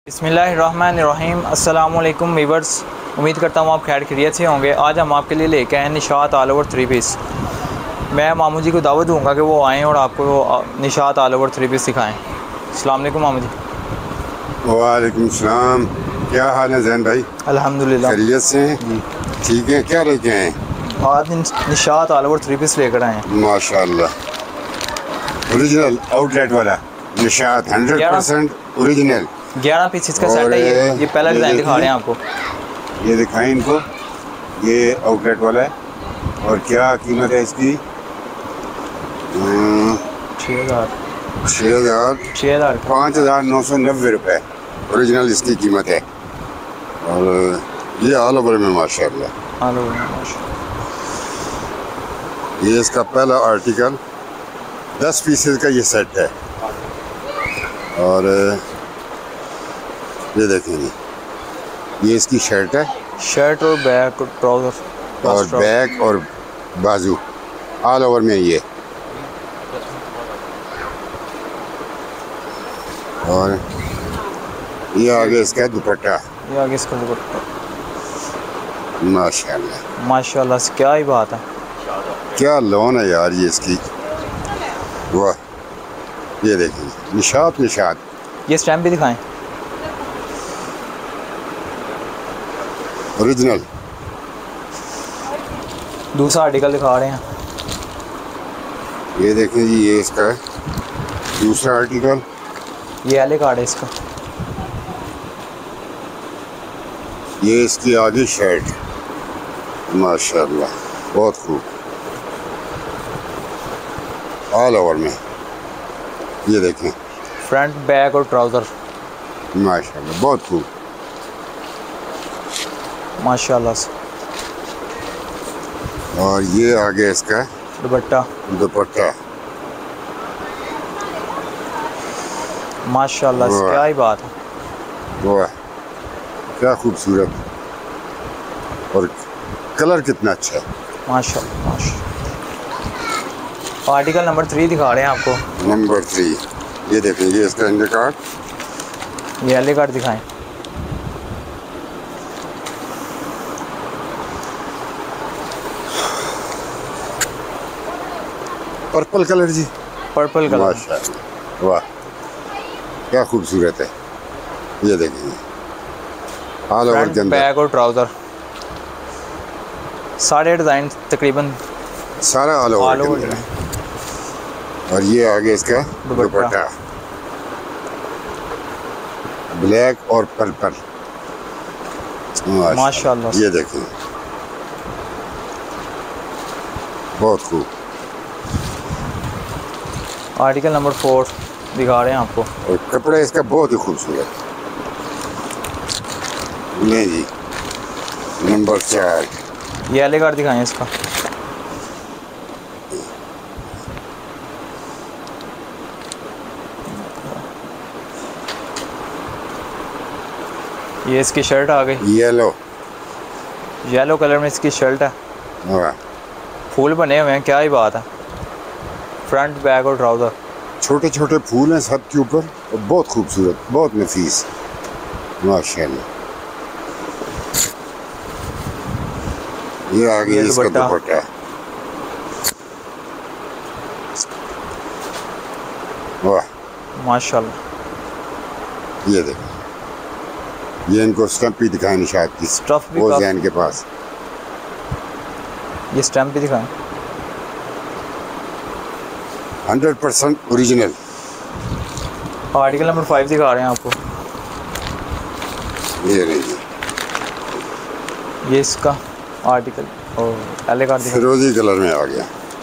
बिस्मिल्लाहिर्रहमानिर्रहीम। अस्सलाम वालेकुम वीवर्स, उम्मीद करता हूँ आप खैर खैरियत से होंगे। आज हम आपके लिए लेके आए हैं निशात ऑल ओवर 3 पीस। मैं मामू जी को दावत दूंगा कि वो आएँ और आपको निशात ऑल ओवर 3 पीस सिखाएँ। अस्सलाम वालेकुम मामू जी। वालेकुम सलाम। क्या हाल है जैन भाई? अल्हम्दुलिल्लाह खैरियत से जी। ठीक है। क्या लेके आए? आज निशात ऑल ओवर 3 पीस लेकर आए हैं माशाल्लाह, ओरिजिनल आउटलेट वाला निशात 100% ओरिजिनल। 11 पीसेस का सेट है ये पहला डिज़ाइन दिखा रहे हैं आपको। ये दिखाएं इनको, ये आउटलेट वाला है। और क्या कीमत है इसकी? 6,000 5,990 रुपये ओरिजिनल इसकी कीमत है। और ये ऑल ओवर में माशाल्लाह। ये इसका पहला आर्टिकल 10 पीसेस का ये सेट है। और ये देखेंगे, ये इसकी शर्ट है, शर्ट और बैक और ट्राउज़र और बैक और बाजू ऑल ओवर में ये। और ये आगे इसका दुपट्टा, ये आगे इसका दुपट्टा माशाल्लाह माशाल्लाह से क्या ही बात है। क्या लोन है यार ये इसकी। वाह, ये देखिए निशात निशात। ये स्टैम्प भी दिखाएं। ओरिजिनल। दूसरा आर्टिकल दिखा रहे हैं। ये देखें जी, ये इसका है दूसरा आर्टिकल। ये एले कार्ड है इसका। ये इसकी आगे शर्ट, माशाल्लाह बहुत खूब ऑल ओवर में। ये देखें फ्रंट बैक और ट्राउज़र माशाल्लाह बहुत खूब माशाल्लाह से। और ये आगे इसका दुपट्टा दुपट्टा माशाल्लाह से क्या ही बात है। वाह, क्या खूबसूरत। और कलर कितना अच्छा है माशाल्लाह माशाल्लाह। आर्टिकल नंबर 3 दिखा रहे हैं आपको। नंबर 3। ये देखें, ये इसका इंडिया कार्ड, ये एले कार्ड दिखाएं। पर्पल कलर जी, पर्पल कलर माशाल्लाह। वाह, क्या खूबसूरत है। ये देखेंगे ऑल ओवर के अंदर बैक और ट्राउज़र सारे डिज़ाइन तकरीबन सारा ऑल ओवर के अंदर है। और ये आगे इसका दुपट्टा ब्लैक और पर्पल माशाल्लाह। ये देखें बहुत खूब। आर्टिकल नंबर 4 दिखा रहे हैं आपको। और कपड़ा इसका बहुत ही खूबसूरत। नहीं जी, नंबर 4। ये एले कार्ड दिखाएं इसका। ये इसकी शर्ट आ गई, येलो कलर में इसकी शर्ट है। वाह, फूल बने हुए हैं, क्या ही बात है। फ्रंट बैक और ट्राउज़र छोटे छोटे फूल हैं सब के ऊपर और बहुत खूबसूरत, बहुत नफीस माशाल्लाह। ये आगे इसका दुपट्टा वाह माशाल्लाह। ये देखो, ये इनको स्टम्प भी दिखाएं निशात की, स्टफ भी वो जैन के पास। ये स्टैम्प भी दिखाएं। 100% ओरिजिनल। आर्टिकल नंबर 5 दिखा रहे हैं आपको। ये रही, ये इसका आर्टिकल और एले कार्ड दिखा। फिरोजी कलर में आ गया।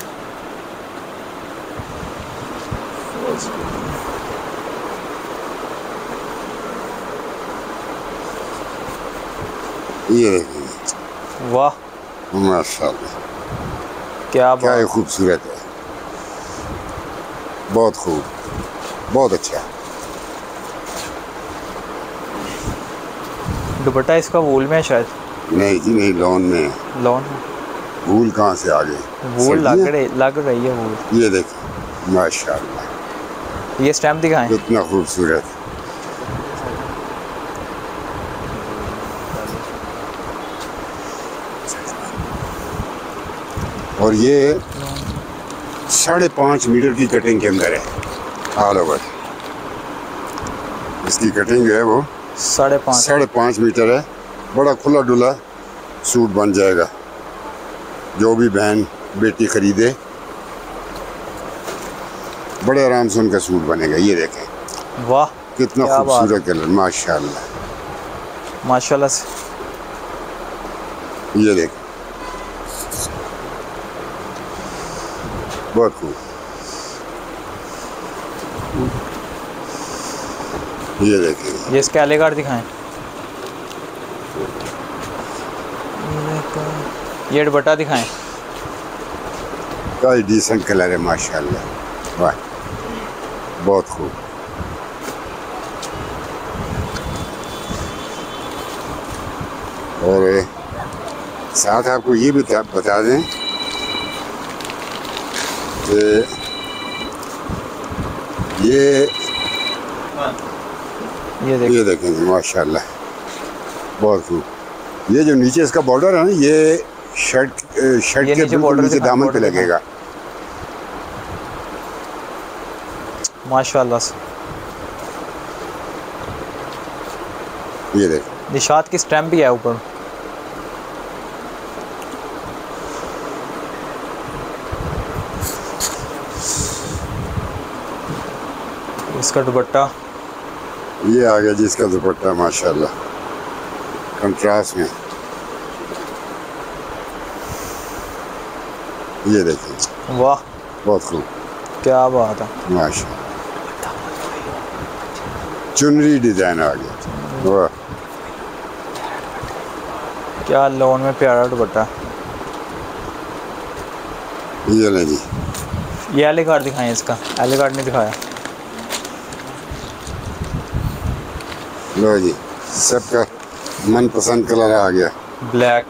ये देखिए, वाह माशाल्लाह क्या ही खूबसूरत है। बहुत खूब, बहुत अच्छा। दुपट्टा इसका वूल में है शायद। नहीं जी नहीं, लॉन में। लॉन वूल कहाँ से आ गए? वूल लग रही है वूल। ये देखिए माशाल्लाह, ये स्टैम्प दिखाएं। कितना खूबसूरत। और ये 5.5 मीटर की कटिंग के अंदर है ऑल ओवर। इसकी कटिंग जो है वो 5.5 मीटर है। बड़ा खुला डुला सूट बन जाएगा। जो भी बहन बेटी खरीदे बड़े आराम से उनका सूट बनेगा। ये देखें, वाह कितना खूबसूरत कलर, माशाल्लाह माशाल्लाह से। ये देखें, बहुत खूब। ये देखें, ये इसके आले कार्ड दिखाएं। ये दुपट्टा दिखाएं। क्या डिसेंट कलर है, माशाल्लाह, वाह, बहुत खूब। और साथ आपको ये भी बता दें कि ये देखेंगे, माशाल्लाह, बहुत खूब। ये जो नीचे इसका बॉर्डर है ना, ये शर्ट के बिल्कुल नीचे दामन पे लगेगा, माशाल्लाह से। ये देखें, निशात की स्टैम्प भी है ऊपर। इसका दुपट्टा, ये आ गया जी इसका दुपट्टा, माशाल्लाह, कंट्रास्ट में। ये देखिए, वाह, बहुत खूब, क्या बात है, माशाल्लाह। चुनरी डिजाइन आ गया, वाह, क्या लोन में प्यारा दुपट्टा। ये ले जी, ये एले कार्ड दिखाएं। इसका एले कार्ड नहीं दिखाया। लो जी, सबका मनपसंद कलर आ गया, ब्लैक।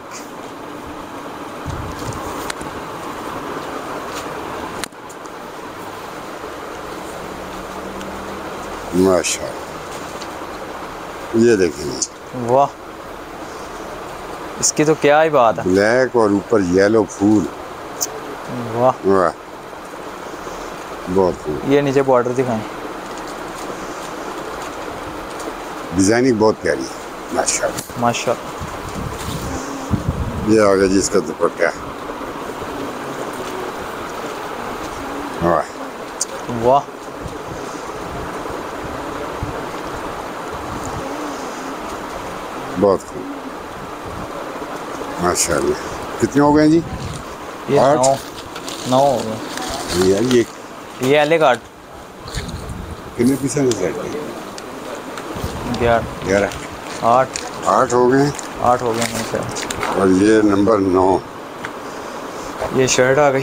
माशाल्लाह, ये देखेंगे, वाह, इसकी तो क्या ही बात है। ब्लैक और ऊपर येलो फूल, वाह वाह, बहुत खूब। ये नीचे बॉर्डर दिखाएं। डिजाइनिंग बहुत प्यारी है, माशाल्लाह, माशाल्लाह। ये आ गया जी इसका दुपट्टा, वाह, वाह, बहुत खूब, माशाल्लाह। कितने हो गए जी? ये 8 9 हो गए। यार ये एले कार्ड कितने पीस है सेट के? 11 8 हो गए, 8 हो गए मेरे ख्याल। और ये नंबर 9, ये शर्ट आ गई।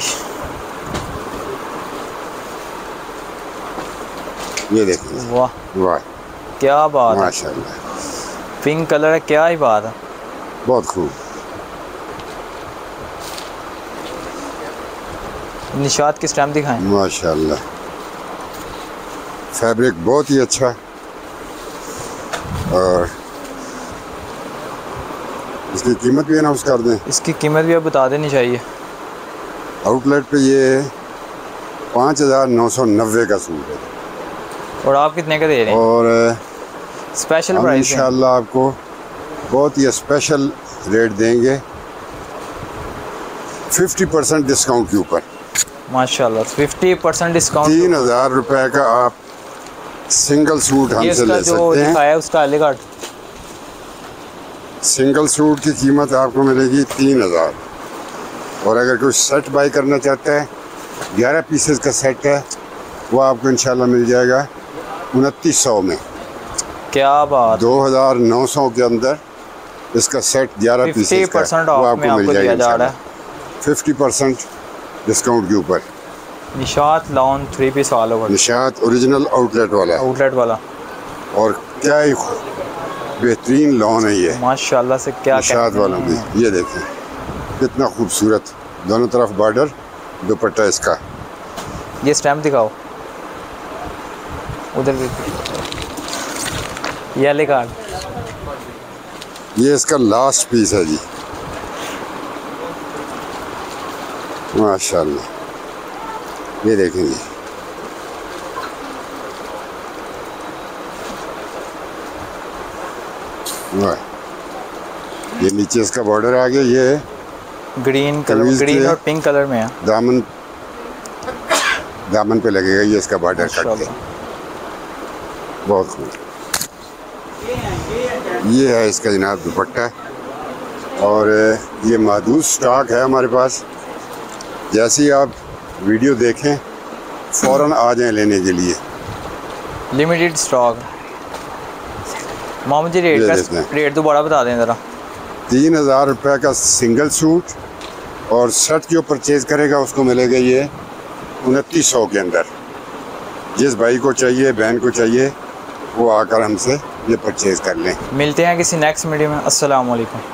ये देखिए, वाह वाह, क्या बात है, माशाल्लाह, पिंक कलर है, क्या ही बात है। बहुत खूब। निशात की स्टैम्प दिखाएं। माशाल्लाह, फैब्रिक बहुत ही अच्छा, और इसकी कीमत भी अनाउंस कर दें। इसकी कीमत भी अब बता देनी चाहिए। आउटलेट पे ये 5,990 का सूट है, और आप कितने का दे रहे हैं? और स्पेशल हम प्राइस है। इंशाल्लाह आपको बहुत ही स्पेशल रेट देंगे, 50% डिस्काउंट के ऊपर। माशाल्लाह, 50% डिस्काउंट। 3,000 रुपए का आप सिंगल सूट हमसे ले जो सकते हैं। दिखाया उसका एले कार्ड। सिंगल सूट की कीमत आपको मिलेगी 3,000, और अगर कोई सेट बाई करना चाहता है, 11 पीसेस का सेट है, वो आपको इंशाल्लाह मिल जाएगा 2,900 में। क्या बात, 2,900 के अंदर इसका सेट 11 पीसेस का 50% वो ऑफ में आपको दिया जा रहा इंशाल्लाह। है। 50% डिस्काउंट के ऊपर। Nishat lawn 3 piece all over, Nishat original outlet वाला, आउटलेट वाला। और क्या ही बेहतरीन लॉन है ये माशाल्लाह से, क्या निशात वालों की। ये देखें कितना खूबसूरत, दोनों तरफ बॉर्डर, दुपट्टा इसका। ये स्टैम्प दिखाओ उधर भी। ये एले कार्ड, ये इसका लास्ट पीस है जी, माशाल्लाह, ये देखेंगे वाह, ये नीचे इसका बॉर्डर आ गया, ये ग्रीन कलर, ग्रीन और पिंक कलर में है। दामन पे लगेगा ये इसका बॉर्डर कट के, बहुत खूब। ये है इसका जनाब दुपट्टा, और ये महदूद स्टॉक है हमारे पास। जैसे ही आप वीडियो देखें फ़ौरन आ जाएं लेने के लिए, लिमिटेड स्टॉक। मामू जी रेट दोबारा बता दें ज़रा। 3000 रुपये का सिंगल सूट, और शर्ट जो परचेज़ करेगा उसको मिलेगा ये 2900 के अंदर। जिस भाई को चाहिए, बहन को चाहिए, वो आकर हमसे ये परचेज़ कर लें। मिलते हैं किसी नेक्स्ट वीडियो में। अस्सलाम वालेकुम।